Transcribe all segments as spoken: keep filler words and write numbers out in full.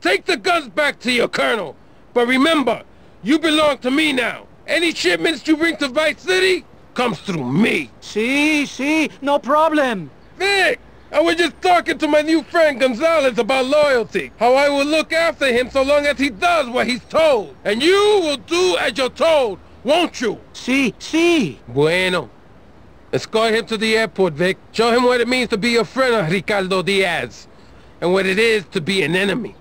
Take the guns back to your colonel. But remember, you belong to me now. Any shipments you bring to Vice City comes through me. See, see, no problem. Vic, I was just talking to my new friend Gonzalez about loyalty. How I will look after him so long as he does what he's told. And you will do as you're told, won't you? See, see. Bueno. Escort him to the airport, Vic. Show him what it means to be a friend of Ricardo Diaz. And what it is to be an enemy.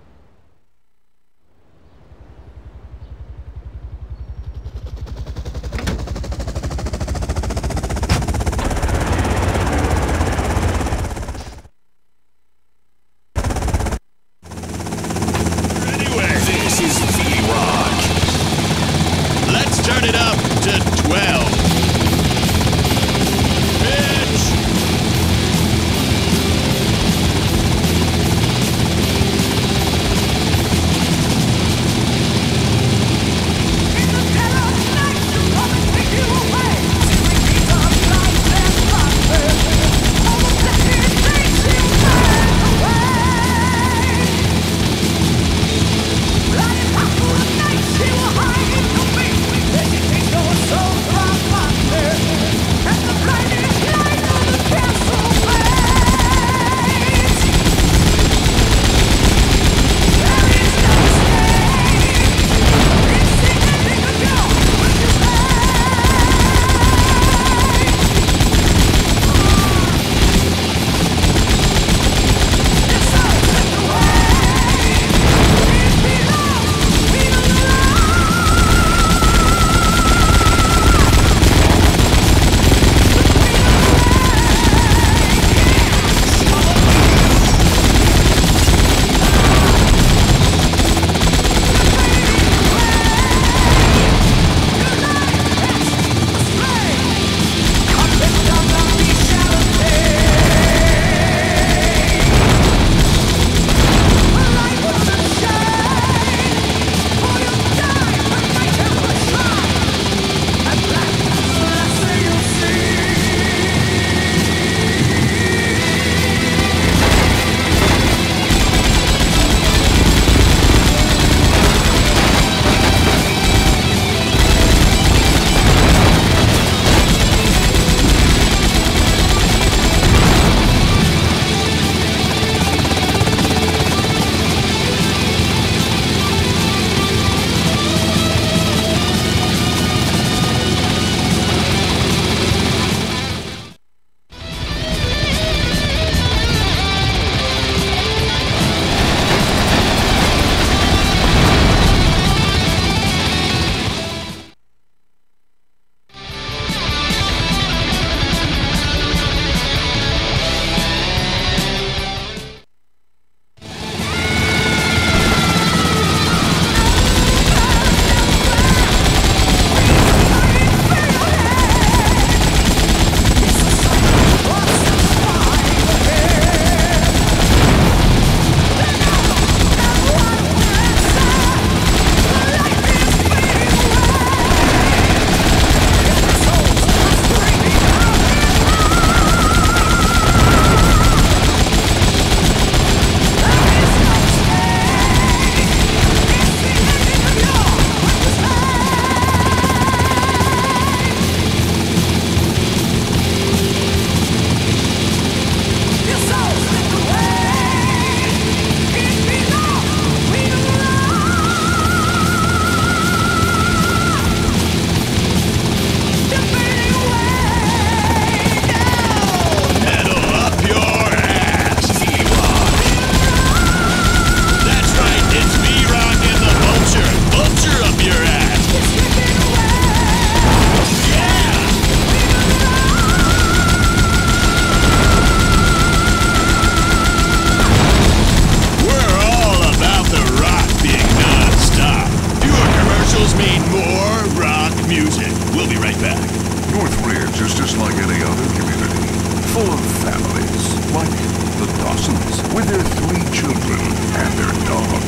with their three children and their dog.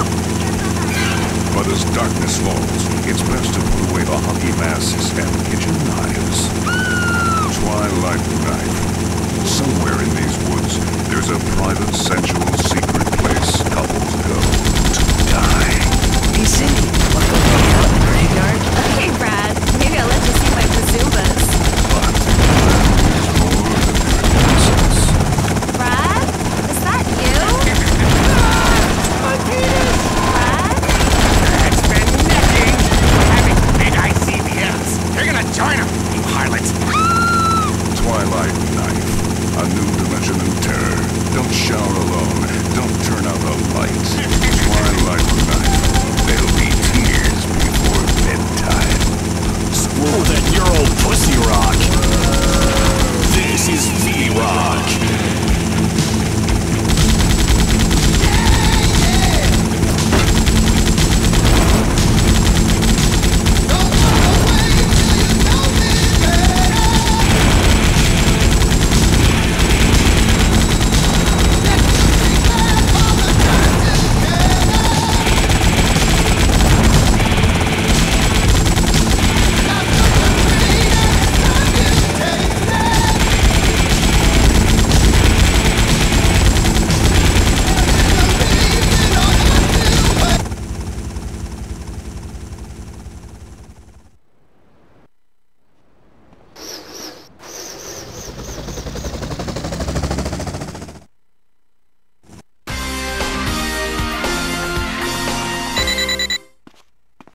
But as darkness falls, it's best to put away the hockey masks and kitchen knives. Twilight Knife. Somewhere in these woods, there's a private, sensual, secret place couples go. Twilight Knife. A new dimension of terror. Don't shower alone. Don't turn out the lights. Twilight Knife.